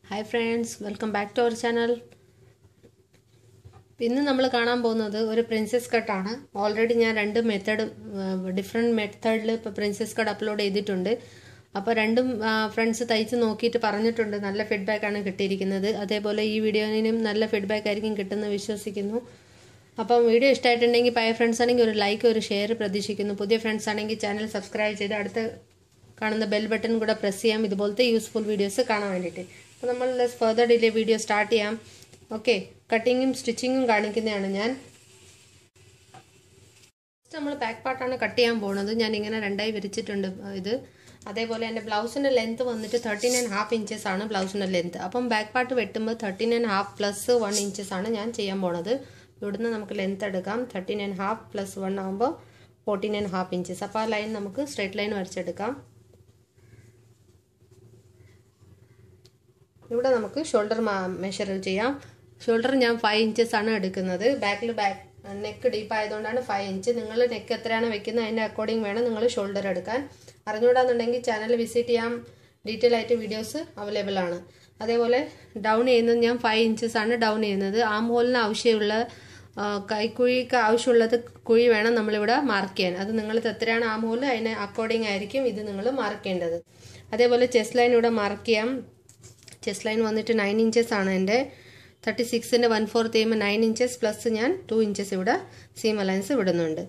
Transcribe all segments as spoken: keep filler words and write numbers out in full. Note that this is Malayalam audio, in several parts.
Hi friends, welcome back to our channel. ഇന്ന് നമ്മൾ കാണാൻ പോകുന്നത് ഒരു പ്രിൻസസ് കട്ട് ആണ്. ഓൾറെഡി ഞാൻ രണ്ട് മെത്തേഡ് ഡിഫറെന്റ് മെത്തേഡിൽ ഇപ്പോൾ പ്രിൻസസ് കട്ട് അപ്ലോഡ് ചെയ്തിട്ടുണ്ട്. അപ്പോൾ രണ്ടും ഫ്രണ്ട്സ് തയ്ച്ച് നോക്കിയിട്ട് പറഞ്ഞിട്ടുണ്ട് നല്ല ഫീഡ്ബാക്ക് ആണ് കിട്ടിയിരിക്കുന്നത്. അതേപോലെ ഈ വീഡിയോയിനും നല്ല ഫീഡ്ബാക്ക് ആയിരിക്കും കിട്ടുമെന്ന് വിശ്വസിക്കുന്നു. അപ്പം വീഡിയോ ഇഷ്ടമായിട്ടുണ്ടെങ്കിൽ പഴയ ഫ്രണ്ട്സ് ആണെങ്കിൽ ഒരു ലൈക്ക് ഒരു ഷെയർ പ്രതീക്ഷിക്കുന്നു. പുതിയ ഫ്രണ്ട്സ് ആണെങ്കിൽ ചാനൽ സബ്സ്ക്രൈബ് ചെയ്ത് അടുത്ത കാണുന്ന ബെൽ ബട്ടൺ കൂടെ പ്രസ് ചെയ്യാം ഇതുപോലത്തെ യൂസ്ഫുൾ വീഡിയോസ് കാണാൻ വേണ്ടിയിട്ട്. അപ്പോൾ നമ്മൾ less further delay video start ചെയ്യാം. ഓക്കെ, കട്ടിങ്ങും സ്റ്റിച്ചിങ്ങും കാണിക്കുന്നതാണ് ഞാൻ. ഫസ്റ്റ് നമ്മൾ ബാക്ക് പാർട്ടാണ് കട്ട് ചെയ്യാൻ പോകുന്നത്. ഞാൻ ഇങ്ങനെ രണ്ടായി വിരിച്ചിട്ടുണ്ട് ഇത്. അതേപോലെ എൻ്റെ ബ്ലൗസിൻ്റെ ലെങ്ത് വന്നിട്ട് തേർട്ടീൻ ആൻഡ് ഹാഫ് ഇഞ്ചസ് ആണ് ബ്ലൗസിൻ്റെ ലെങ്ത്. അപ്പം ബാക്ക് പാർട്ട് വെട്ടുമ്പോൾ thirteen and half plus one inches ആണ് ഞാൻ ചെയ്യാൻ പോണത്. ഇവിടുന്ന് നമുക്ക് ലെങ്ത് എടുക്കാം. Thirteen and half plus one ആകുമ്പോൾ ഫോർട്ടീൻ ആൻഡ് ഹാഫ് ഇഞ്ചസ്. അപ്പോൾ ആ ലൈൻ നമുക്ക് സ്ട്രേറ്റ് ലൈൻ വരച്ചെടുക്കാം. ഇവിടെ നമുക്ക് ഷോൾഡർ മെഷർ ചെയ്യാം. ഷോൾഡർ ഞാൻ ഫൈവ് ഇഞ്ചസ് ആണ് എടുക്കുന്നത്. ബാക്കിൽ ബാക്ക് നെക്ക് ഡീപ്പ് ആയതുകൊണ്ടാണ് ഫൈവ് ഇഞ്ച്. നിങ്ങൾ നെക്ക് എത്രയാണ് വെക്കുന്നത് അതിൻ്റെ അക്കോർഡിംഗ് വേണം നിങ്ങൾ ഷോൾഡർ എടുക്കാൻ. അറിഞ്ഞുകൂടാന്നുണ്ടെങ്കിൽ ചാനൽ വിസിറ്റ് ചെയ്യാം. ഡീറ്റെയിൽ ആയിട്ട് വീഡിയോസ് അവൈലബിൾ ആണ്. അതേപോലെ ഡൗൺ ചെയ്യുന്നത് ഞാൻ ഫൈവ് ഇഞ്ചസ് ആണ് ഡൗൺ ചെയ്യുന്നത്. ആം ഹോളിന് ആവശ്യമുള്ള കൈക്കുഴിക്ക് ആവശ്യമുള്ളത് കുഴി വേണം നമ്മളിവിടെ മാർക്ക് ചെയ്യാൻ. അത് നിങ്ങൾ എത്രയാണ് ആം ഹോൾ അതിന് അക്കോർഡിംഗ് ആയിരിക്കും ഇത് നിങ്ങൾ മാർക്ക് ചെയ്യേണ്ടത്. അതേപോലെ ചെസ്റ്റ് ലൈൻ ഇവിടെ മാർക്ക് ചെയ്യാം. ചെസ്റ്റ് ലൈൻ വന്നിട്ട് നയൻ ഇഞ്ചസ് ആണ് എൻ്റെ. തേർട്ടി സിക്സിൻ്റെ വൺ ഫോർത്ത് ചെയ്യുമ്പോൾ നയൻ ഇഞ്ചസ് പ്ലസ് ഞാൻ ടു ഇഞ്ചസ് ഇവിടെ സീം അലയൻസ് വിടുന്നുണ്ട്.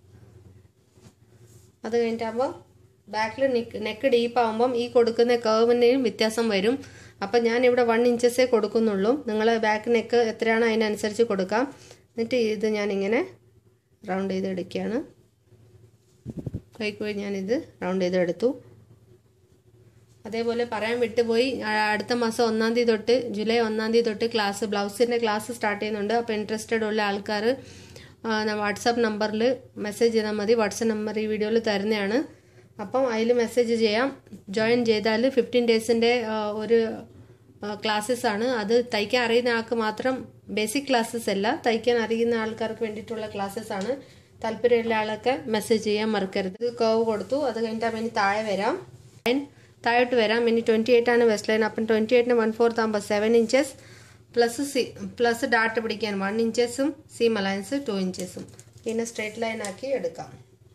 അത് കഴിഞ്ഞിട്ടാകുമ്പോൾ ബാക്കിൽ നെക്ക് നെക്ക് ഡീപ്പ് ആകുമ്പം ഈ കൊടുക്കുന്ന കർവിൻ്റെയും വ്യത്യാസം വരും. അപ്പം ഞാൻ ഇവിടെ വൺ ഇഞ്ചസേ കൊടുക്കുന്നുള്ളൂ. നിങ്ങൾ ബാക്ക് നെക്ക് എത്രയാണ് അതിനനുസരിച്ച് കൊടുക്കാം. എന്നിട്ട് ഇത് ഞാനിങ്ങനെ റൗണ്ട് ചെയ്ത് എടുക്കുകയാണ്. കൈക്കുഴി ഞാനിത് റൗണ്ട് ചെയ്ത് എടുത്തു. അതേപോലെ പറയാൻ വിട്ടുപോയി, അടുത്ത മാസം ഒന്നാം തീയതി തൊട്ട് ജൂലൈ ഒന്നാം തീയതി തൊട്ട് ക്ലാസ് ബ്ലൗസിൻ്റെ ക്ലാസ് സ്റ്റാർട്ട് ചെയ്യുന്നുണ്ട്. അപ്പോൾ ഇൻട്രസ്റ്റഡ് ഉള്ള ആൾക്കാർ വാട്സാപ്പ് നമ്പറിൽ മെസ്സേജ് ചെയ്താൽ മതി. വാട്സാപ്പ് നമ്പർ ഈ വീഡിയോയിൽ തരുന്നതാണ്. അപ്പം അതിൽ മെസ്സേജ് ചെയ്യാം. ജോയിൻ ചെയ്താൽ ഫിഫ്റ്റീൻ ഡേയ്സിൻ്റെ ഒരു ക്ലാസ്സസ് ആണ്. അത് തയ്ക്കാൻ അറിയുന്ന ആൾക്ക് മാത്രം, ബേസിക് ക്ലാസ്സസ് അല്ല, തയ്ക്കാൻ അറിയുന്ന ആൾക്കാർക്ക് വേണ്ടിയിട്ടുള്ള ക്ലാസ്സസ് ആണ്. താല്പര്യമുള്ള ആളൊക്കെ മെസ്സേജ് ചെയ്യാൻ മറക്കരുത്. ഇത് കർവ് കൊടുത്തു. അത് കഴിഞ്ഞിട്ട് ഇനി താഴെ വരാം. താഴോട്ട് വരാം. ഇനി ട്വൻറ്റി എയ്റ്റ് ആണ് വെസ്റ്റ് ലൈൻ. അപ്പം ട്വൻറ്റി എയ്റ്റിന് വൺ ഫോർത്ത് ആകുമ്പോൾ seven inches plus see plus ഡാട്ട് പിടിക്കാൻ വൺ ഇഞ്ചസും സീം അലയൻസ് ടു ഇഞ്ചസും പിന്നെ സ്ട്രേറ്റ് ലൈൻ ആക്കി എടുക്കാം.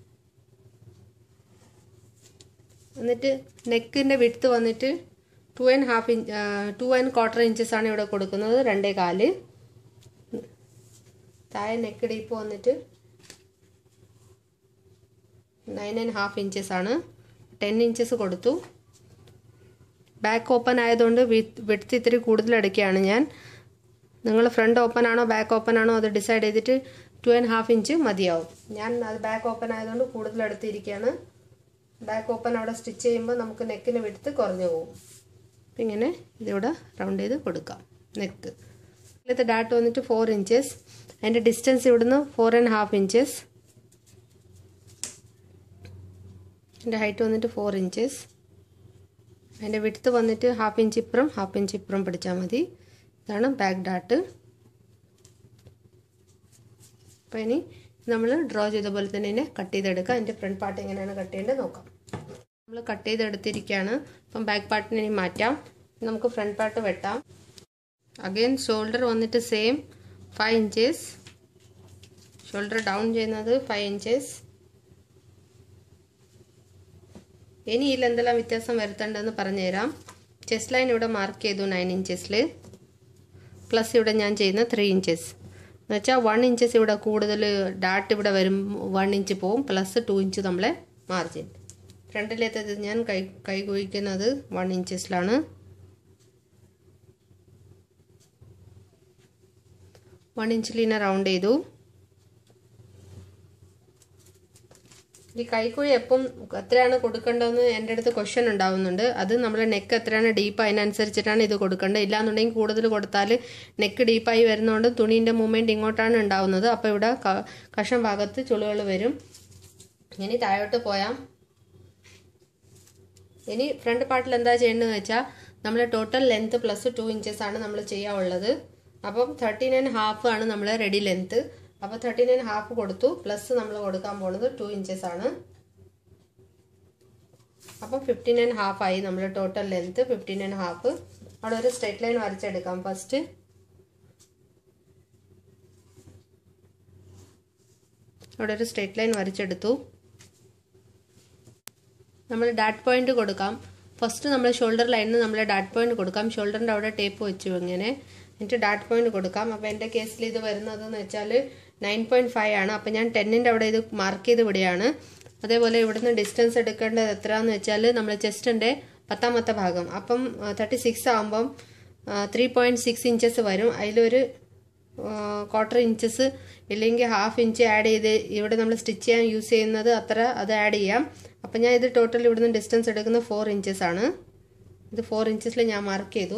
എന്നിട്ട് നെക്കിൻ്റെ വിഡ്ത്ത് വന്നിട്ട് two and half inch two and quarter inches ആണ് ഇവിടെ കൊടുക്കുന്നത്. രണ്ടേ കാല്. താഴെ നെക്ക് ഡീപ്പ് വന്നിട്ട് നയൻ ആൻഡ് ഹാഫ് ഇഞ്ചസ് ആണ്. ടെൻ ഇഞ്ചസ് കൊടുത്തു. ബാക്ക് ഓപ്പൺ ആയതുകൊണ്ട് വിഡ്ത്ത് ഇത്തിരി കൂടുതൽ എടുക്കുകയാണ് ഞാൻ. നിങ്ങൾ ഫ്രണ്ട് ഓപ്പൺ ആണോ ബാക്ക് ഓപ്പൺ ആണോ അത് ഡിസൈഡ് ചെയ്തിട്ട് ടു ആൻഡ് ഹാഫ് ഇഞ്ച് മതിയാവും. ഞാൻ അത് ബാക്ക് ഓപ്പൺ ആയതുകൊണ്ട് കൂടുതൽ എടുത്തിരിക്കുകയാണ്. ബാക്ക് ഓപ്പൺ അവിടെ സ്റ്റിച്ച് ചെയ്യുമ്പോൾ നമുക്ക് നെക്കിന് വിഡ്ത്ത് കുറഞ്ഞു പോകും. അപ്പം ഇങ്ങനെ ഇതിവിടെ റൗണ്ട് ചെയ്ത് കൊടുക്കാം. നെക്ക് ഇതിലത്തെ ഡാട്ട് വന്നിട്ട് ഫോർ ഇഞ്ചസ്. അതിൻ്റെ ഡിസ്റ്റൻസ് ഇവിടുന്ന് ഫോർ ആൻഡ് ഹാഫ് ഇഞ്ചസ്. എൻ്റെ ഹൈറ്റ് വന്നിട്ട് ഫോർ ഇഞ്ചസ്. അതിൻ്റെ വിഡ്ത്ത് വന്നിട്ട് ഹാഫ് ഇഞ്ച് ഇപ്പുറം ഹാഫ് ഇഞ്ച് ഇപ്പുറം പിടിച്ചാൽ മതി. ഇതാണ് ബാക്ക് ഡാട്ട്. അപ്പോൾ ഇനി നമ്മൾ ഡ്രോ ചെയ്ത പോലെ തന്നെ ഇതിനെ കട്ട് ചെയ്തെടുക്കാം. അതിൻ്റെ ഫ്രണ്ട് പാർട്ട് എങ്ങനെയാണ് കട്ട് ചെയ്യേണ്ടത് നോക്കാം. നമ്മൾ കട്ട് ചെയ്തെടുത്തിരിക്കുകയാണ്. അപ്പം ബാക്ക് പാർട്ടിനെ ഇനി മാറ്റാം. നമുക്ക് ഫ്രണ്ട് പാർട്ട് വെട്ടാം. അഗെയിൻ ഷോൾഡർ വന്നിട്ട് same five inches. Shoulder down ചെയ്യുന്നത് ഫൈവ് ഇഞ്ചസ്. ഇനി ഇതിൽ എന്തെല്ലാം വ്യത്യാസം വരുത്തേണ്ടതെന്ന് പറഞ്ഞുതരാം. ചെസ്റ്റ് ലൈൻ ഇവിടെ മാർക്ക് ചെയ്തു നയൻ ഇഞ്ചസിൽ. പ്ലസ് ഇവിടെ ഞാൻ ചെയ്യുന്ന ത്രീ ഇഞ്ചസ് എന്ന് വെച്ചാൽ വൺ ഇഞ്ചസ് ഇവിടെ കൂടുതൽ ഡാട്ട് ഇവിടെ വരും. വൺ ഇഞ്ച് പോവും. പ്ലസ് ടു ഇഞ്ച് നമ്മളെ മാർജിൻ. ഫ്രണ്ടിലേത്തത് ഞാൻ കൈ കൈ കുഴിക്കുന്നത് വൺ ഇഞ്ചസിലാണ്. വൺ ഇഞ്ചിൽ ഇതിനെ റൗണ്ട് ചെയ്തു. ഈ കൈക്കുഴി എപ്പം എത്രയാണ് കൊടുക്കേണ്ടതെന്ന് എൻ്റെ അടുത്ത് ക്വസ്റ്റ്യൻ ഉണ്ടാവുന്നുണ്ട്. അത് നമ്മളെ നെക്ക് എത്രയാണ് ഡീപ്പ് അതിനനുസരിച്ചിട്ടാണ് ഇത് കൊടുക്കേണ്ടത്. ഇല്ലാന്നുണ്ടെങ്കിൽ കൂടുതൽ കൊടുത്താൽ നെക്ക് ഡീപ്പായി വരുന്നതുകൊണ്ട് തുണീൻ്റെ മൂവ്മെൻറ്റ് ഇങ്ങോട്ടാണ് ഉണ്ടാവുന്നത്. അപ്പോൾ ഇവിടെ കഷം ഭാഗത്ത് ചുളികൾ വരും. ഇനി താഴോട്ട് പോയാം. ഇനി ഫ്രണ്ട് പാർട്ടിൽ എന്താ ചെയ്യേണ്ടതെന്ന് വെച്ചാൽ നമ്മൾ total length plus two inches ആണ് നമ്മൾ ചെയ്യാനുള്ളത്. അപ്പം തേർട്ടീൻ ആൻഡ് ഹാഫ് ആണ് നമ്മളെ റെഡി ലെങ്ത്. അപ്പോൾ തേർട്ടീൻ ആൻഡ് ഹാഫ് കൊടുത്തു. പ്ലസ് നമ്മൾ കൊടുക്കാൻ പോകുന്നത് ടു ഇഞ്ചസ് ആണ്. അപ്പം ഫിഫ്റ്റീൻ ആൻഡ് ഹാഫ് ആയി നമ്മുടെ total length fifteen and half. അവിടെ ഒരു സ്ട്രെയിറ്റ് ലൈൻ വരച്ചെടുക്കാം. ഫസ്റ്റ് അവിടെ ഒരു സ്ട്രെയിറ്റ് ലൈൻ വരച്ചെടുത്തു. നമ്മൾ ഡാറ്റ് പോയിന്റ് കൊടുക്കാം. ഫസ്റ്റ് നമ്മൾ ഷോൾഡർ ലൈനിന് നമ്മൾ ഡാറ്റ് പോയിന്റ് കൊടുക്കാം. ഷോൾഡറിൻ്റെ അവിടെ ടേപ്പ് വെച്ചു ഇങ്ങനെ, എന്നിട്ട് ഡാറ്റ് പോയിന്റ് കൊടുക്കാം. അപ്പോൾ എൻ്റെ കേസിൽ ഇത് വരുന്നതെന്ന് വെച്ചാൽ നയൻ പോയിന്റ് ഫൈവ് ആണ്. അപ്പം ഞാൻ ടെന്നിൻ്റെ അവിടെ ഇത് മാർക്ക് ചെയ്ത് വിടുകയാണ്. അതേപോലെ ഇവിടുന്ന് ഡിസ്റ്റൻസ് എടുക്കേണ്ടത് എത്രയാണെന്ന് വെച്ചാൽ നമ്മൾ ചെസ്റ്റിൻ്റെ പത്താമത്തെ ഭാഗം. അപ്പം തേർട്ടി സിക്സ് ആകുമ്പം ത്രീ പോയിന്റ് സിക്സ് ഇഞ്ചസ് വരും. അതിലൊരു ക്വാർട്ടർ ഇഞ്ചസ് ഇല്ലെങ്കിൽ ഹാഫ് ഇഞ്ച് ആഡ് ചെയ്ത് ഇവിടെ നമ്മൾ സ്റ്റിച്ച് ചെയ്യാൻ യൂസ് ചെയ്യുന്നത് അത്ര അത് ആഡ് ചെയ്യാം. അപ്പം ഞാൻ ഇത് ടോട്ടൽ ഇവിടുന്ന് ഡിസ്റ്റൻസ് എടുക്കുന്നത് ഫോർ ഇഞ്ചസ് ആണ്. ഇത് ഫോർ ഇഞ്ചസിൽ ഞാൻ മാർക്ക് ചെയ്തു.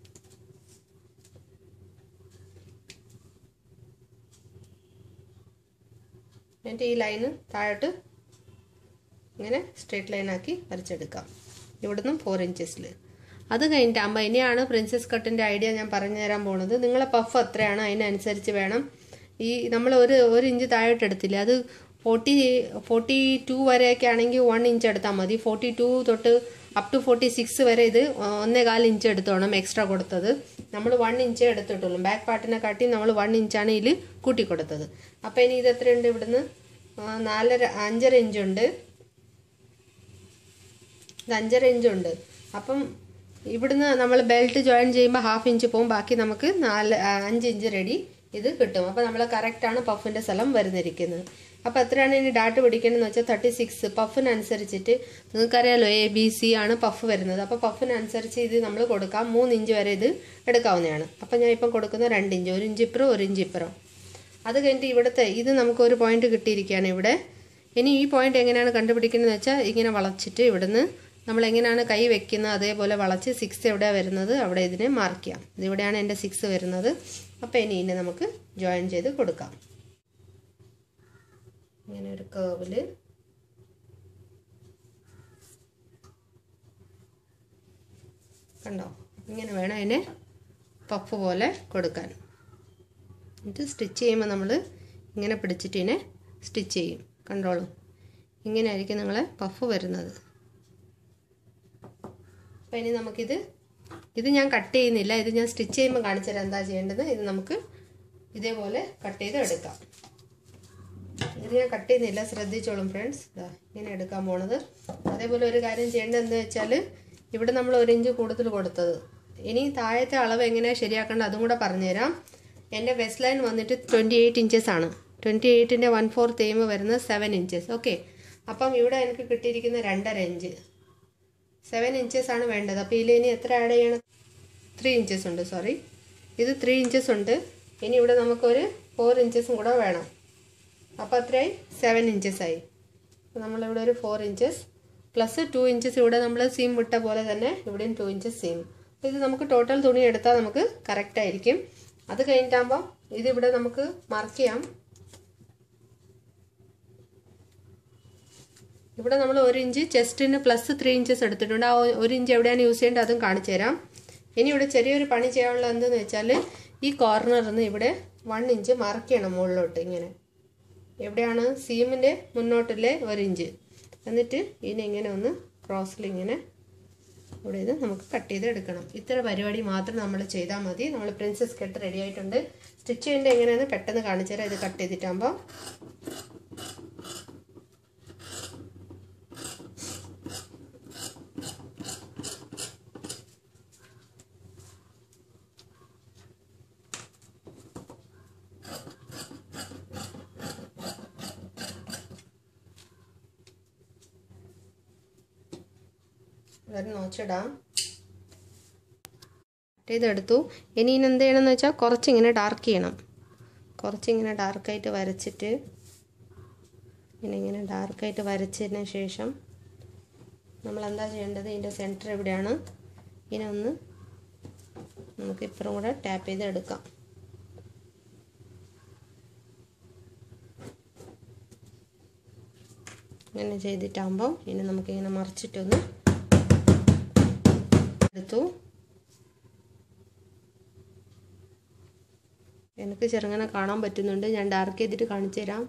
എന്നിട്ട് ഈ ലൈന് താഴോട്ട് ഇങ്ങനെ സ്ട്രെയിറ്റ് ലൈനാക്കി വരച്ചെടുക്കാം ഇവിടുന്ന് ഫോർ ഇഞ്ചസിൽ. അത് കഴിഞ്ഞിട്ടാകുമ്പോൾ ഇനിയാണ് പ്രിൻസസ് കട്ടിൻ്റെ ഐഡിയ ഞാൻ പറഞ്ഞു തരാൻ പോകുന്നത്. നിങ്ങളെ പഫ് എത്രയാണ് അതിനനുസരിച്ച് വേണം. ഈ നമ്മൾ ഒരു ഒരു ഇഞ്ച് താഴോട്ട് എടുത്തില്ല, അത് ഫോർട്ടി ഫോർട്ടി ടു വരെയൊക്കെ ആണെങ്കിൽ വൺ ഇഞ്ച് എടുത്താൽ മതി. ഫോർട്ടി ടു തൊട്ട് അപ് ടു ഫോർട്ടി സിക്സ് വരെ ഇത് ഒന്നേകാൽ ഇഞ്ച് എടുത്തോണം എക്സ്ട്രാ കൊടുത്തത്. നമ്മൾ വൺ ഇഞ്ചേ എടുത്തിട്ടുള്ളൂ. ബാക്ക് പാർട്ടിനെ കാട്ടി നമ്മൾ വൺ ഇഞ്ചാണ് ഇതിൽ കൂട്ടി കൊടുത്തത്. അപ്പോൾ ഇനി ഇത് എത്രയുണ്ട്? ഇവിടുന്ന് നാലര അഞ്ചര ഇഞ്ചുണ്ട്, ഇത് അഞ്ചര ഇഞ്ചുണ്ട്. അപ്പം ഇവിടുന്ന് നമ്മൾ ബെൽറ്റ് ജോയിൻ ചെയ്യുമ്പോൾ ഹാഫ് ഇഞ്ച് പോകും, ബാക്കി നമുക്ക് നാല് അഞ്ച് ഇഞ്ച് റെഡി ഇത് കിട്ടും. അപ്പോൾ നമ്മൾ കറക്റ്റാണ് പഫിൻ്റെ സ്ഥലം വരുന്നിരിക്കുന്നത്. അപ്പോൾ എത്രയാണ് ഇനി ഡാറ്റ് പിടിക്കേണ്ടതെന്ന് വെച്ചാൽ തേർട്ടി സിക്സ് പഫിനനുസരിച്ചിട്ട് നിങ്ങൾക്കറിയാലോ എ ബി സി ആണ് പഫ് വരുന്നത്. അപ്പോൾ പഫിനനുസരിച്ച് ഇത് നമ്മൾ കൊടുക്കാം. മൂന്ന് ഇഞ്ച് വരെ ഇത് എടുക്കാവുന്നതാണ്. അപ്പോൾ ഞാൻ ഇപ്പം കൊടുക്കുന്ന രണ്ട് ഇഞ്ച്, ഒരു ഇഞ്ച് ഇപ്പുറം ഒരു ഇഞ്ച് ഇപ്പുറം. അത് കഴിഞ്ഞിട്ട് ഇവിടുത്തെ ഇത് നമുക്കൊരു പോയിന്റ് കിട്ടിയിരിക്കുകയാണ് ഇവിടെ. ഇനി ഈ പോയിന്റ് എങ്ങനെയാണ് കണ്ടുപിടിക്കുന്നതെന്ന് വെച്ചാൽ ഇങ്ങനെ വളച്ചിട്ട് ഇവിടുന്ന് നമ്മൾ എങ്ങനെയാണ് കൈ വെക്കുന്നത് അതേപോലെ വളച്ച് സിക്സ് എവിടെയാണ് വരുന്നത് അവിടെ ഇതിനെ മാർക്ക് ചെയ്യാം. ഇതിവിടെയാണ് എൻ്റെ സിക്സ് വരുന്നത്. അപ്പോൾ ഇനി ഇതിനെ നമുക്ക് ജോയിൻ ചെയ്ത് കൊടുക്കാം. ഇങ്ങനെ ഒരു കേർവിൽ കണ്ടോ, ഇങ്ങനെ വേണം അതിനെ പഫ് പോലെ കൊടുക്കാൻ. എന്നിട്ട് സ്റ്റിച്ച് ചെയ്യുമ്പോൾ നമ്മൾ ഇങ്ങനെ പിടിച്ചിട്ട് ഇതിനെ സ്റ്റിച്ച് ചെയ്യും. കണ്ടോളും, ഇങ്ങനെ ആയിരിക്കും നിങ്ങളെ പഫ് വരുന്നത്. അപ്പോൾ ഇനി നമുക്കിത് ഇത് ഞാൻ കട്ട് ചെയ്യുന്നില്ല, ഇത് ഞാൻ സ്റ്റിച്ച് ചെയ്യുമ്പോൾ കാണിച്ചു തരാം എന്താ ചെയ്യേണ്ടത്. ഇത് നമുക്ക് ഇതേപോലെ കട്ട് ചെയ്ത് എടുക്കാം. ഇത് ഞാൻ കട്ട് ചെയ്യുന്നില്ല, ശ്രദ്ധിച്ചോളും ഫ്രണ്ട്സ്. ഇതാ ഇങ്ങനെ എടുക്കാൻ പോണത്. അതേപോലെ ഒരു കാര്യം ചെയ്യേണ്ടത് എന്താ വെച്ചാൽ ഇവിടെ നമ്മൾ ഒരു ഇഞ്ച് കൂടുതൽ കൊടുത്തത്, ഇനി താഴത്തെ അളവ് എങ്ങനെയാണ് ശരിയാക്കേണ്ടത് അതും കൂടെ പറഞ്ഞുതരാം. എൻ്റെ വെസ്റ്റ് ലൈൻ വന്നിട്ട് ട്വൻറ്റി എയ്റ്റ് ഇഞ്ചസ് ആണ്. ട്വൻറ്റി എയ്റ്റിൻ്റെ വൺ ഫോർത്ത് എയിം വരുന്നത് സെവൻ ഇഞ്ചസ്. ഓക്കെ, അപ്പം ഇവിടെ എനിക്ക് കിട്ടിയിരിക്കുന്ന രണ്ടര ഇഞ്ച്, സെവൻ ഇഞ്ചസ് ആണ് വേണ്ടത്. അപ്പോൾ ഇതിൽ ഇനി എത്ര ആഡ് ചെയ്യണം? ത്രീ ഇഞ്ചസ് ഉണ്ട്, സോറി ഇത് ത്രീ ഇഞ്ചസ് ഉണ്ട്. ഇനി ഇവിടെ നമുക്കൊരു ഫോർ ഇഞ്ചസും കൂടെ വേണം. അപ്പോൾ അത്രയായി സെവൻ ഇഞ്ചസ് ആയി. അപ്പോൾ നമ്മളിവിടെ ഒരു four inches plus two inches ഇവിടെ നമ്മൾ സീം വിട്ട പോലെ തന്നെ ഇവിടെയും ടു ഇഞ്ചസ് സീം. അപ്പോൾ ഇത് നമുക്ക് ടോട്ടൽ തുണി എടുത്താൽ നമുക്ക് കറക്റ്റ് ആയിരിക്കും. അത് കഴിഞ്ഞിട്ടാകുമ്പോൾ ഇതിവിടെ നമുക്ക് മാർക്ക് ചെയ്യാം. ഇവിടെ നമ്മൾ ഒരു ഇഞ്ച് ചെസ്റ്റിന് പ്ലസ് ത്രീ ഇഞ്ചസ് എടുത്തിട്ടുണ്ട്. ആ ഒരു ഇഞ്ച് എവിടെയാണ് യൂസ് ചെയ്യേണ്ടത് അതും കാണിച്ചു തരാം. ഇനി ഇവിടെ ചെറിയൊരു പണി ചെയ്യാനുള്ളത് എന്തെന്ന് വെച്ചാൽ ഈ കോർണറിൽ നിന്ന് ഇവിടെ വൺ ഇഞ്ച് മാർക്ക് ചെയ്യണം മുകളിലോട്ട്. ഇങ്ങനെ എവിടെയാണ് സീമിൻ്റെ മുന്നോട്ടിലെ ഒരു ഇഞ്ച്, എന്നിട്ട് ഇതിനെ ഇങ്ങനെ ഒന്ന് ക്രോസിൽ ഇങ്ങനെ ഇവിടെ ഇത് നമുക്ക് കട്ട് ചെയ്ത് എടുക്കണം. ഇത്ര പരിപാടി മാത്രം നമ്മൾ ചെയ്താൽ മതി. നമ്മൾ പ്രിൻസസ് കട്ട് റെഡി ആയിട്ടുണ്ട്. സ്റ്റിച്ച് ചെയ്യേണ്ടത് എങ്ങനെയാണെന്ന് പെട്ടെന്ന് കാണിച്ചു തരാം. ഇത് കട്ട് ചെയ്തിട്ടാകുമ്പോൾ ഒരു നോച്ചിടാം. കട്ട് ചെയ്തെടുത്തു. ഇനി ഇനി എന്ത് ചെയ്യണമെന്ന് വെച്ചാൽ കുറച്ചിങ്ങനെ ഡാർക്ക് ചെയ്യണം. കുറച്ചിങ്ങനെ ഡാർക്കായിട്ട് വരച്ചിട്ട് ഇങ്ങനെ ഇങ്ങനെ ഡാർക്കായിട്ട് വരച്ചതിന് ശേഷം നമ്മൾ എന്താ ചെയ്യേണ്ടത്, ഇതിൻ്റെ സെൻറ്റർ എവിടെയാണ് ഇതിനെ ഒന്ന് നമുക്ക് ഇപ്പുറം കൂടെ ടാപ്പ് ചെയ്ത് എടുക്കാം. ഇങ്ങനെ ചെയ്തിട്ടാകുമ്പോൾ ഇനി നമുക്കിങ്ങനെ മറിച്ചിട്ടൊന്ന് എടുത്തു. എനിക്ക് ചെറുങ്ങനെ കാണാൻ പറ്റുന്നുണ്ട്, ഞാൻ ഡാർക്ക് ചെയ്തിട്ട് കാണിച്ചു തരാം.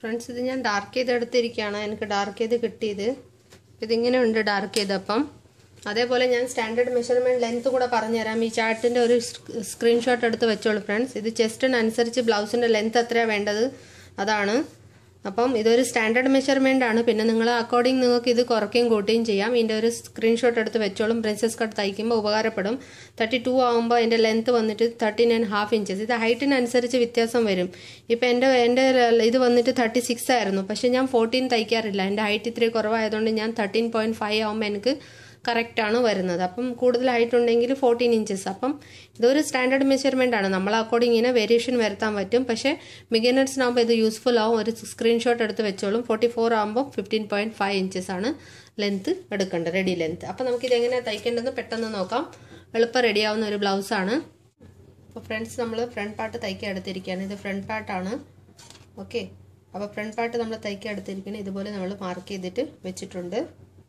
ഫ്രണ്ട്സ്, ഇത് ഞാൻ ഡാർക്ക് ചെയ്തെടുത്തിരിക്കുകയാണ്. എനിക്ക് ഡാർക്ക് ചെയ്ത് കിട്ടിയത് ഇതിങ്ങനെ ഉണ്ട് ഡാർക്ക് ചെയ്തപ്പം. അതേപോലെ ഞാൻ സ്റ്റാൻഡേർഡ് മെഷർമെൻറ്റ് ലെങ്ത് കൂടെ പറഞ്ഞുതരാം. ഈ ചാർട്ടിൻ്റെ ഒരു സ്ക്രീൻഷോട്ട് എടുത്ത് വെച്ചോളൂ ഫ്രണ്ട്സ്. ഇത് ചെസ്റ്റിനനുസരിച്ച് ബ്ലൗസിൻ്റെ ലെങ്ത് എത്രയാണ് വേണ്ടത് അതാണ്. അപ്പം ഇതൊരു സ്റ്റാൻഡേർഡ് മെഷർമെൻ്റ് ആണ്. പിന്നെ നിങ്ങൾ അക്കോർഡിംഗ് നിങ്ങൾക്ക് ഇത് കുറയ്ക്കുകയും കൂട്ടുകയും ചെയ്യാം. ഇതിൻ്റെ ഒരു സ്ക്രീൻഷോട്ട് എടുത്ത് വെച്ചോളും. പ്രിൻസസ് കട്ട് തയ്ക്കുമ്പോൾ ഉപകാരപ്പെടും. തേർട്ടി ടു ആകുമ്പോൾ അതിൻ്റെ ലെങ്ത് വന്നിട്ട് തേർട്ടീൻ ആൻഡ് ഹാഫ് ഇഞ്ചസ്. ഇത് ഹൈറ്റിനനുസരിച്ച് വ്യത്യാസം വരും. ഇപ്പം എൻ്റെ എൻ്റെ ഇത് വന്നിട്ട് തേർട്ടി സിക്സ് ആയിരുന്നു. പക്ഷേ ഞാൻ ഫോർട്ടീൻ തയ്ക്കാറില്ല. എൻ്റെ ഹൈറ്റ് ഇത്തിരി കുറവായതുകൊണ്ട് ഞാൻ തേർട്ടീൻ പോയിൻറ്റ് ഫൈവ് ആകുമ്പോൾ എനിക്ക് കറക്റ്റാണ് വരുന്നത്. അപ്പം കൂടുതൽ ഹൈറ്റ് ഉണ്ടെങ്കിൽ ഫോർട്ടീൻ ഇഞ്ചസ്. അപ്പം ഇതൊരു സ്റ്റാൻഡേർഡ് മെഷർമെൻ്റ് ആണ്. നമ്മൾ അക്കോർഡിംഗ് ഇങ്ങനെ വേരിയേഷൻ വരുത്താൻ പറ്റും. പക്ഷേ ബിഗിനേഴ്സിനാകുമ്പോൾ ഇത് യൂസ്ഫുൾ ആവും. ഒരു സ്ക്രീൻഷോട്ട് എടുത്ത് വെച്ചോളും. ഫോർട്ടി ഫോർ ആകുമ്പോൾ ഫിഫ്റ്റീൻ പോയിൻറ്റ് ഫൈവ് ഇഞ്ചസ് ആണ് ലെങ്ത് എടുക്കേണ്ടത്, റെഡി ലെങ്ത്. അപ്പം നമുക്കിത് എങ്ങനെയാണ് തയ്ക്കേണ്ടതെന്ന് പെട്ടെന്ന് നോക്കാം. എളുപ്പം റെഡിയാവുന്ന ഒരു ബ്ലൗസാണ്. അപ്പോൾ ഫ്രണ്ട്സ്, നമ്മൾ ഫ്രണ്ട് പാർട്ട് തയ്ക്കാൻ എടുത്തിരിക്കുകയാണ്. ഇത് ഫ്രണ്ട് പാർട്ടാണ്. ഓക്കെ, അപ്പോൾ ഫ്രണ്ട് പാർട്ട് നമ്മൾ തയ്ക്കാൻ എടുത്തിരിക്കുന്നത് ഇതുപോലെ നമ്മൾ മാർക്ക് ചെയ്തിട്ട് വെച്ചിട്ടുണ്ട്.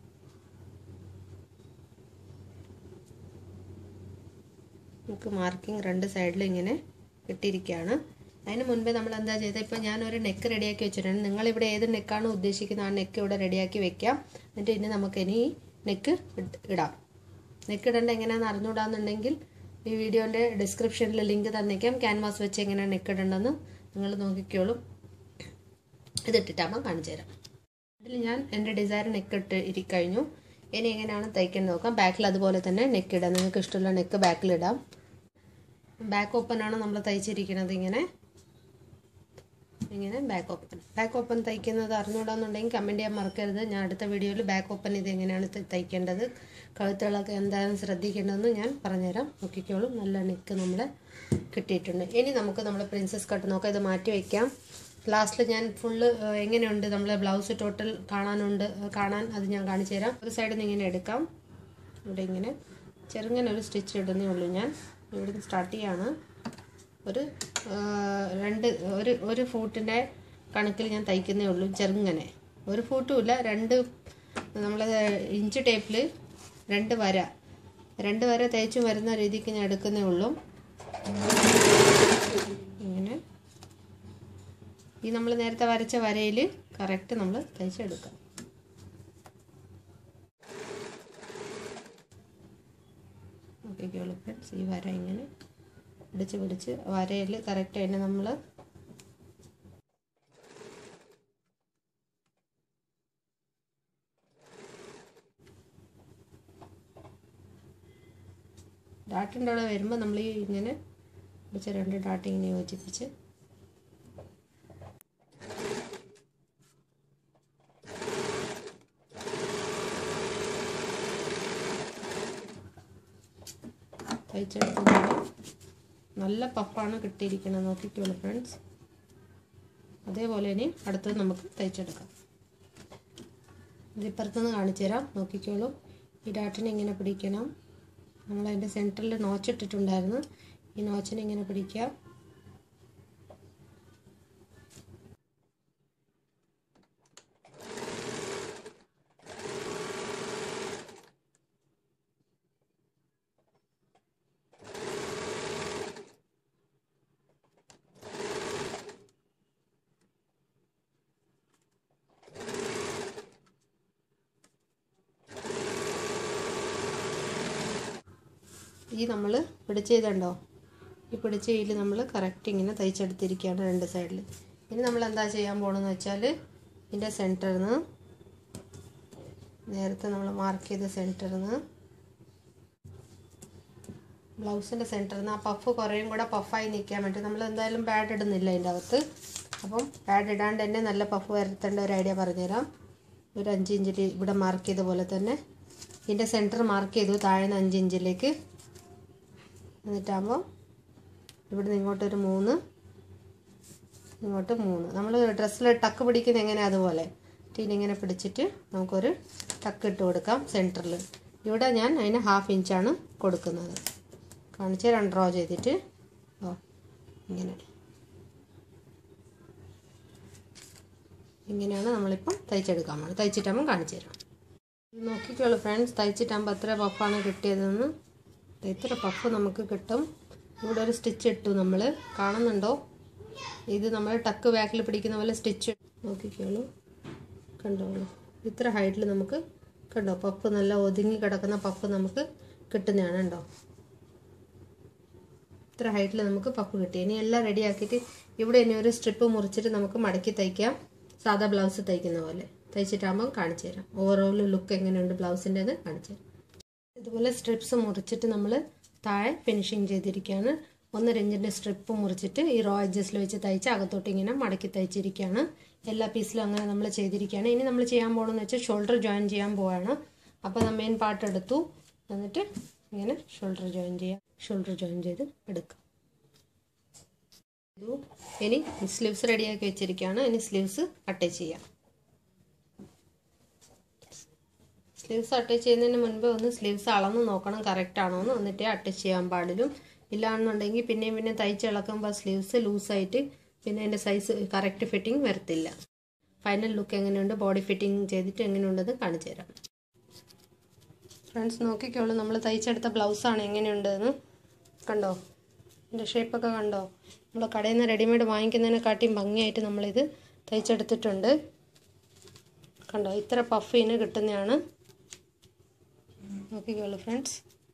നമുക്ക് മാർക്കിംഗ് രണ്ട് സൈഡിൽ ഇങ്ങനെ കിട്ടിയിരിക്കുകയാണ്. അതിന് മുൻപേ നമ്മൾ എന്താ ചെയ്തത്, ഇപ്പോൾ ഞാനൊരു നെക്ക് റെഡിയാക്കി വെച്ചിട്ടുണ്ട്. നിങ്ങളിവിടെ ഏത് നെക്കാണ് ഉദ്ദേശിക്കുന്നത് ആ നെക്ക് ഇവിടെ റെഡിയാക്കി വെക്കാം. എന്നിട്ട് ഇനി നമുക്കിനി ഈ നെക്ക് ഇടാം. നെക്ക് ഇടേണ്ട എങ്ങനെയാണെന്ന് അറിഞ്ഞുകൂടാന്നുണ്ടെങ്കിൽ ഈ വീഡിയോൻ്റെ ഡിസ്ക്രിപ്ഷനിൽ ലിങ്ക് തന്നേക്കാം. ക്യാൻവാസ് വെച്ച് എങ്ങനെയാണ് നെക്ക് ഇടേണ്ടതെന്ന് നിങ്ങൾ നോക്കിക്കോളും. ഇതിട്ടിട്ടാകുമ്പോൾ കാണിച്ചു തരാം. അതിൽ ഞാൻ എൻ്റെ ഡിസൈർ നെക്ക് ഇട്ട് ഇരിക്കഴിഞ്ഞു. ഇനി എങ്ങനെയാണ് തയ്ക്കുന്നത് നോക്കാം. ബാക്കിൽ അതുപോലെ തന്നെ നെക്ക് ഇടാം. നിങ്ങൾക്ക് ഇഷ്ടമുള്ള നെക്ക് ബാക്കിലിടാം. ബാക്ക് ഓപ്പൺ ആണ് നമ്മൾ തയ്ച്ചിരിക്കുന്നത്. ഇങ്ങനെ ഇങ്ങനെ ബാക്ക് ഓപ്പൺ ബാക്ക് ഓപ്പൺ തയ്ക്കുന്നത് അറിഞ്ഞുകൂടാന്നുണ്ടെങ്കിൽ കമൻറ്റ് ചെയ്യാൻ മറക്കരുത്. ഞാൻ അടുത്ത വീഡിയോയിൽ ബാക്ക് ഓപ്പൺ ഇത് എങ്ങനെയാണ് തയ്ക്കേണ്ടത്, കഴുത്തുകളൊക്കെ എന്താണ് ശ്രദ്ധിക്കേണ്ടതെന്ന് ഞാൻ പറഞ്ഞുതരാം. നോക്കിക്കോളും. നല്ല നെക്ക് നമ്മൾ കിട്ടിയിട്ടുണ്ട്. ഇനി നമുക്ക് നമ്മൾ പ്രിൻസസ് കട്ട് നോക്കാം. ഇത് മാറ്റി വയ്ക്കാം. ലാസ്റ്റിൽ ഞാൻ ഫുള്ള് എങ്ങനെയുണ്ട് നമ്മളെ ബ്ലൗസ് ടോട്ടൽ കാണാനുണ്ട് കാണാൻ അത് ഞാൻ കാണിച്ചു തരാം. ഒരു സൈഡിൽ നിന്ന് ഇങ്ങനെ എടുക്കാം. ഇവിടെ ഇങ്ങനെ ചെറുങ്ങനെ ഒരു സ്റ്റിച്ച് ഇടുന്നേ ഉള്ളൂ. ഞാൻ ഇവിടെ നിന്ന് സ്റ്റാർട്ട് ചെയ്യാണ്. ഒരു രണ്ട് ഒരു ഒരു ഫൂട്ടിൻ്റെ കണക്കിൽ ഞാൻ തയ്ക്കുന്നേ ഉള്ളൂ. ചെറുങ്ങനെ ഒരു ഫൂട്ടും ഇല്ല, രണ്ട് നമ്മൾ ഇഞ്ച് ടേപ്പിൽ രണ്ട് വര രണ്ട് വര തയ്ച്ചും വരുന്ന രീതിക്ക് ഞാൻ എടുക്കുന്നേ ഉള്ളൂ. ഇങ്ങനെ ഈ നമ്മൾ നേരത്തെ വരച്ച വരയിൽ കറക്റ്റ് നമ്മൾ തയ്ച്ചെടുക്കാം. ഓക്കെ ഫ്രണ്ട്സ്, ഈ വര ഇങ്ങനെ പിടിച്ച് പിടിച്ച് വരയിൽ കറക്റ്റ് തന്നെ നമ്മൾ ഡാട്ടിൻ്റെ അവിടെ വരുമ്പോൾ നമ്മൾ ഈ ഇങ്ങനെ പിടിച്ച രണ്ട് ഡാട്ട് ഇങ്ങനെ യോജിപ്പിച്ച് തയ്ച്ചെടുക്കുന്നത്. നല്ല പഫാണ് കിട്ടിയിരിക്കുന്നത്. നോക്കിക്കോളൂ ഫ്രണ്ട്സ്. അതേപോലെ ഇനി അടുത്തത് നമുക്ക് തയ്ച്ചെടുക്കാം. ഇതിപ്പുറത്തുനിന്ന് കാണിച്ചു തരാം. നോക്കിക്കോളൂ. ഈ ഡാട്ടിനെ ഇങ്ങനെ പിടിക്കണം. നമ്മളതിൻ്റെ സെൻറ്ററിൽ നോച്ചിട്ടിട്ടുണ്ടായിരുന്നു. ഈ നോച്ചിനെ ഇങ്ങനെ പിടിക്കാം. ഈ നമ്മൾ പിടിച്ച് ചെയ്തുണ്ടോ, ഈ പിടിച്ച കയ്യിൽ നമ്മൾ കറക്റ്റ് ഇങ്ങനെ തയ്ച്ചെടുത്തിരിക്കുകയാണ് രണ്ട് സൈഡിൽ. ഇനി നമ്മൾ എന്താ ചെയ്യാൻ പോകണമെന്ന് വെച്ചാൽ ഇതിൻ്റെ സെൻറ്ററിൽ നിന്ന് നേരത്തെ നമ്മൾ മാർക്ക് ചെയ്ത സെൻറ്ററിൽ നിന്ന് ബ്ലൗസിൻ്റെ സെൻറ്ററിൽ നിന്ന് ആ പഫ് കുറേയും കൂടെ പഫായി നിൽക്കാൻ വേണ്ടി നമ്മൾ എന്തായാലും പാഡ് ഇടുന്നില്ല അതിൻ്റെ അകത്ത്. അപ്പം പാഡ് ഇടാണ്ട് തന്നെ നല്ല പഫ് വരുത്തേണ്ട ഒരു ഐഡിയ പറഞ്ഞുതരാം. ഒരു അഞ്ച് ഇഞ്ചിൽ ഇവിടെ മാർക്ക് ചെയ്ത പോലെ തന്നെ ഇതിൻ്റെ സെൻറ്റർ മാർക്ക് ചെയ്തു താഴെ നിന്ന് അഞ്ച് ഇഞ്ചിലേക്ക്. എന്നിട്ടാകുമ്പോൾ ഇവിടെ നിന്ന് ഇങ്ങോട്ടൊരു മൂന്ന്, ഇങ്ങോട്ട് മൂന്ന്. നമ്മൾ ഡ്രസ്സിൽ ടക്ക് പിടിക്കുന്ന എങ്ങനെയാണ് അതുപോലെ ടീനിങ്ങനെ പിടിച്ചിട്ട് നമുക്കൊരു ടക്ക് ഇട്ട് കൊടുക്കാം സെൻറ്ററിൽ. ഇവിടെ ഞാൻ അതിന് ഹാഫ് ഇഞ്ചാണ് കൊടുക്കുന്നത്. കാണിച്ച് രണ്ട് ഡ്രോ ചെയ്തിട്ട് ഓ ഇങ്ങനെ ഇങ്ങനെയാണ് നമ്മളിപ്പം തയ്ച്ചെടുക്കാൻ പോകുന്നത്. തയ്ച്ചിട്ടാകുമ്പോൾ കാണിച്ചു തരാം. നോക്കിക്കോളൂ ഫ്രണ്ട്സ്, തയ്ച്ചിട്ടാകുമ്പോൾ എത്ര പഫാണ് കിട്ടിയതെന്ന്. ഇത്ര പഫ് നമുക്ക് കിട്ടും. ഇവിടെ ഒരു സ്റ്റിച്ച് ഇട്ടു നമ്മൾ, കാണുന്നുണ്ടോ? ഇത് നമ്മൾ ടക്ക് ബാക്കിൽ പിടിക്കുന്ന പോലെ സ്റ്റിച്ച് നോക്കിക്കോളൂ, കണ്ടോളൂ. ഇത്ര ഹൈറ്റിൽ നമുക്ക് കണ്ടോ പഫ് നല്ല ഒതുങ്ങി കിടക്കുന്ന പഫ് നമുക്ക് കിട്ടുന്നതാണ്. കണ്ടോ, ഇത്ര ഹൈറ്റിൽ നമുക്ക് പഫ് കിട്ടി. ഇനി എല്ലാം റെഡി ആക്കിയിട്ട് ഇവിടെ ഇനി ഒരു സ്ട്രിപ്പ് മുറിച്ചിട്ട് നമുക്ക് മടക്കി തയ്ക്കാം, സാധാ ബ്ലൗസ് തയ്ക്കുന്ന പോലെ തയ്ച്ചിട്ടാകുമ്പോൾ കാണിച്ചു തരാം. ഓവറോൾ ലുക്ക് എങ്ങനെയുണ്ട് ബ്ലൗസിൻ്റെത് കാണിച്ചു തരാം. ഇതുപോലെ സ്ട്രിപ്സ് മുറിച്ചിട്ട് നമ്മൾ താഴെ ഫിനിഷിങ് ചെയ്തിരിക്കുകയാണ്. ഒന്നര ഇഞ്ചിൻ്റെ സ്ട്രിപ്പ് മുറിച്ചിട്ട് ഈ റോ എഡ്ജസിൽ വെച്ച് തയ്ച്ച് അകത്തോട്ട് ഇങ്ങനെ മടക്കി തയ്ച്ചിരിക്കുകയാണ്. എല്ലാ പീസിലും അങ്ങനെ നമ്മൾ ചെയ്തിരിക്കുകയാണ്. ഇനി നമ്മൾ ചെയ്യാൻ പോകണമെന്ന് വെച്ചാൽ ഷോൾഡർ ജോയിൻ ചെയ്യാൻ പോവാണ്. അപ്പോൾ നമ്മൾ മെയിൻ പാർട്ട് എടുത്തു, എന്നിട്ട് ഇങ്ങനെ ഷോൾഡർ ജോയിൻ ചെയ്യാം. ഷോൾഡർ ജോയിൻ ചെയ്ത് എടുക്കാം. ഇനി സ്ലീവ്സ് റെഡിയാക്കി വെച്ചിരിക്കുകയാണ്. ഇനി സ്ലീവ്സ് അറ്റാച്ച് ചെയ്യാം. സ്ലീവ്സ് അറ്റാച്ച് ചെയ്യുന്നതിന് മുൻപ് ഒന്ന് സ്ലീവ്സ് അളന്ന് നോക്കണം കറക്റ്റ് ആണോ എന്ന്, എന്നിട്ടേ അറ്റാച്ച് ചെയ്യാൻ പാടുള്ളൂ. ഇല്ലാന്നുണ്ടെങ്കിൽ പിന്നെയും പിന്നെ തയ്ച്ചിളക്കുമ്പോൾ സ്ലീവ്സ് ലൂസായിട്ട് പിന്നെ അതിൻ്റെ സൈസ് കറക്റ്റ് ഫിറ്റിംഗ് വരത്തില്ല. ഫൈനൽ ലുക്ക് എങ്ങനെയുണ്ട്, ബോഡി ഫിറ്റിംഗ് ചെയ്തിട്ട് എങ്ങനെയുണ്ടെന്ന് കാണിച്ചു തരാം. ഫ്രണ്ട്സ് നോക്കിക്കോളൂ, നമ്മൾ തയ്ച്ചെടുത്ത ബ്ലൗസാണ് എങ്ങനെയുണ്ടെന്ന്. കണ്ടോ, ഇതിൻ്റെ ഷേപ്പൊക്കെ കണ്ടോ? നമ്മൾ കടയിൽ നിന്ന് റെഡിമെയ്ഡ് വാങ്ങിക്കുന്നതിനെക്കാട്ടിയും ഭംഗിയായിട്ട് നമ്മളിത് തയ്ച്ചെടുത്തിട്ടുണ്ട്. കണ്ടോ, ഇത്ര പഫിന് കിട്ടുന്നതാണ്. നോക്കിക്കോളൂ ഫ്രണ്ട്സ്,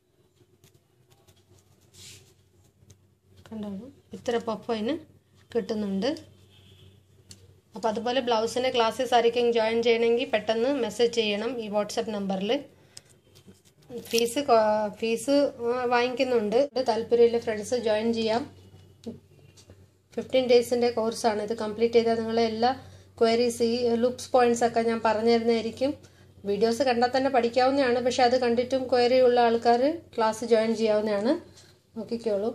കണ്ടോ ഇത്ര പഫ് അതിന് കിട്ടുന്നുണ്ട്. അപ്പോൾ അതുപോലെ ബ്ലൗസിൻ്റെ ക്ലാസ്സസ് ആയിരിക്കും ജോയിൻ ചെയ്യണമെങ്കിൽ പെട്ടെന്ന് മെസ്സേജ് ചെയ്യണം ഈ വാട്സപ്പ് നമ്പറിൽ. ഫീസ് ഫീസ് വാങ്ങിക്കുന്നുണ്ട്. താല്പര്യമുള്ള ഫ്രണ്ട്സ് ജോയിൻ ചെയ്യാം. ഫിഫ്റ്റീൻ ഡേയ്സിൻ്റെ കോഴ്സാണ് ഇത്. കംപ്ലീറ്റ് ചെയ്താൽ നിങ്ങളെ എല്ലാ ക്വയറീസ് ഈ ലുക്സ് പോയിന്റ്സ് ഒക്കെ ഞാൻ പറഞ്ഞു തരുന്നതായിരിക്കും. വീഡിയോസ് കണ്ടാൽ തന്നെ പഠിക്കാവുന്നതാണ്, പക്ഷെ അത് കണ്ടിട്ടും ക്വയറി ഉള്ള ആൾക്കാർ ക്ലാസ് ജോയിൻ ചെയ്യാവുന്നതാണ്. നോക്കിക്കോളൂ.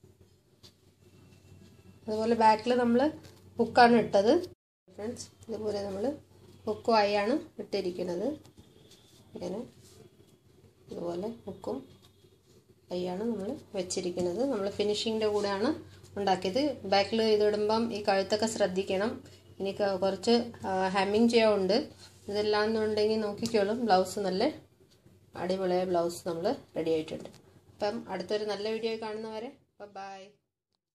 അതുപോലെ ബാക്കിൽ നമ്മൾ ഹുക്കാണ് ഇട്ടത് ഫ്രണ്ട്സ്. ഇതുപോലെ നമ്മൾ ഹുക്കും ആയാണ് ഇട്ടിരിക്കുന്നത്. ഇങ്ങനെ ഇതുപോലെ ഹുക്കും കൈയാണ് നമ്മൾ വെച്ചിരിക്കുന്നത്. നമ്മൾ ഫിനിഷിങ്ങിൻ്റെ കൂടെയാണ് ഉണ്ടാക്കിയത്. ബാക്കിൽ ഇതിടുമ്പം ഈ കഴുത്തൊക്കെ ശ്രദ്ധിക്കണം. ഇനി കുറച്ച് ഹാമിങ് ചെയ്യാറുണ്ട്. ഇതെല്ലാം എന്നുണ്ടെങ്കിൽ നോക്കിക്കോളും. ബ്ലൗസ് നല്ല അടിപൊളിയായ ബ്ലൗസ് നമ്മൾ റെഡി ആയിട്ടുണ്ട്. അപ്പം അടുത്തൊരു നല്ല വീഡിയോ കാണുന്നവരെ ബൈ.